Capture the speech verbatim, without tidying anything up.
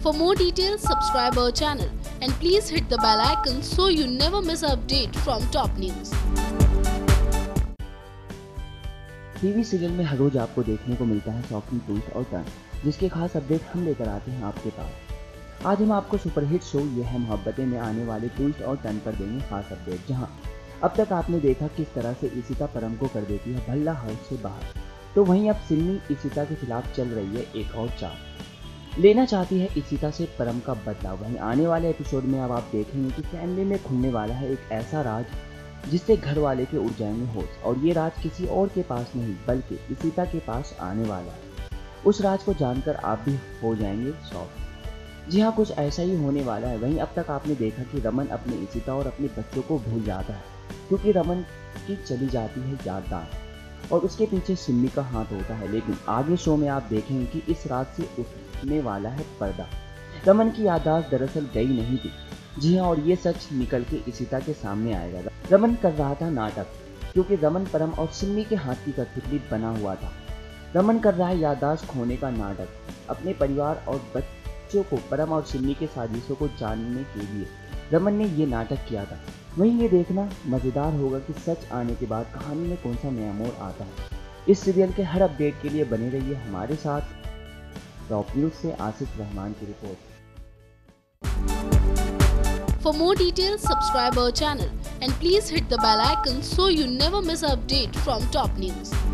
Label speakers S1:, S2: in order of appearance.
S1: For more details, subscribe our channel and please hit the bell icon so you never miss an update from top news.
S2: TV serial में हर रोज आपको देखने को मिलता है shocking twist और turn, जिसके खास अपडेट हम लेकर आते हैं आपके पास। आज हम आपको सुपरहिट शो ये है मोहब्बतें में आने वाले ट्विस्ट और टर्न पर देंगे खास अपडेट, जहां अब तक आपने देखा किस तरह से इशिता परम को कर देती है भल्ला हाउस से बाहर, तो वहीं अब सिमी इशिता के खिलाफ चल रही है एक और चाल। लेना चाहती है इशिता से परम का बदला। वहीं आने वाले एपिसोड में अब आप देखेंगे कि फैमिली में खुलने वाला है एक ऐसा राज जिससे घर वाले के उड़ जाएंगे होश, और ये राज किसी और के पास नहीं बल्कि इशिता के पास आने वाला है। उस राज को जानकर आप भी हो जाएंगे शॉक। जी हाँ, कुछ ऐसा ही होने वाला है। वहीं अब तक आपने देखा कि रमन अपने इशिता और अपने बच्चों को भूल जाता है, क्योंकि रमन की चली जाती है याददाश्त और उसके पीछे सिमी का हाथ होता है। लेकिन आगे शो में आप देखेंगे कि इस रात से उठने वाला है पर्दा। रमन की याददाश्त दरअसल गई नहीं थी। जी हाँ, और ये सच निकल के इशिता के सामने आएगा। रमन कर रहा था नाटक, क्योंकि रमन परम और सिमी के हाथ की कठपुतली बना हुआ था। रमन कर रहा है याददाश्त खोने का नाटक, अपने परिवार और बच्चों को परम और सिमी के साजिशों को जानने के लिए रमन ने ये नाटक किया था। वहीं ये देखना मज़ेदार होगा कि सच आने के बाद कहानी में कौन सा नया मोड़ आता है। इस सीरियल के हर अपडेट के लिए बने रहिए हमारे साथ। टॉप न्यूज़ से आसिफ रहमान की report.
S1: For more details, subscribe our channel and please hit the bell icon so you never miss an update from top news.